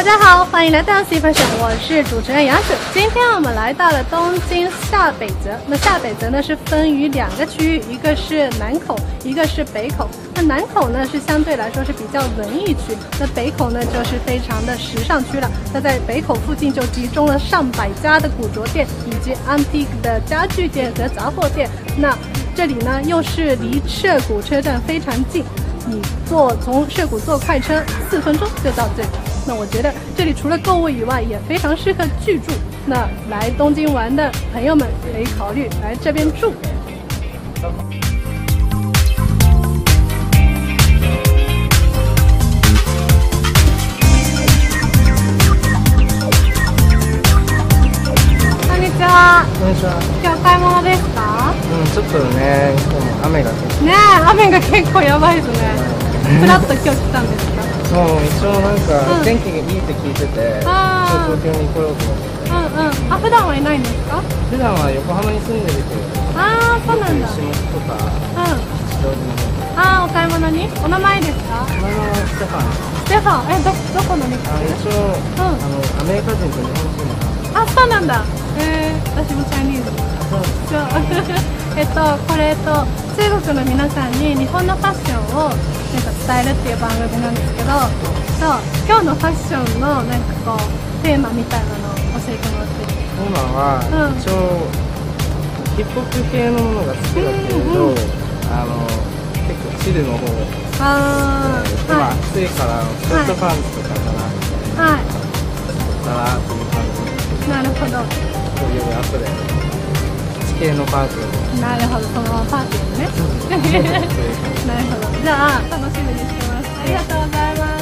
大家好，欢迎来到 C Fashion， 我是主持人杨子。今天我们来到了东京下北泽。那下北泽呢是分于两个区域，一个是南口，一个是北口。那南口呢是相对来说是比较文艺区，那北口呢就是非常的时尚区了。那在北口附近就集中了上百家的古着店，以及 antique 的家具店和杂货店。那这里呢又是离涉谷车站非常近，你从涉谷坐快车4分钟就到这里。那我觉得这里除了购物以外，也非常适合居住。那来东京玩的朋友们可以考虑来这边住。こんにちは。 こんにちは。 今日買い物ですか？ ちょっとね、雨がねえ、雨が結構やばいですね。ふらっと今日来たんですか？ もう一応なんか天気がいいって聞いてて、東京に来ようと思って。 あ、普段はいないんですか？ 普段は横浜に住んでるけど。 ああ、そうなんだ。 下北とか吉祥寺の方。 ああ、お買い物に。お名前ですか？ 名前はステファン。 ステファン、どこの店？ 一応アメリカ人と日本人の。 あ、そうなんだ。私もチャイニーズ。そう。これ中国の皆さんに日本のファッションをなんか伝えるっていう番組なんですけど、今日のファッションのなんかこうテーマみたいなのを教えてもらっていい？ テーマは一応ヒップホップ系のものが好きだけれど、結構チルの方。今暑いからショートパンツとかかな。はい。かなっていう感じ。 なるほど。 そういう後で地形のパーティー。 なるほど、そのままパーティーね。なるほど。じゃあ楽しみにしてます。ありがとうございます。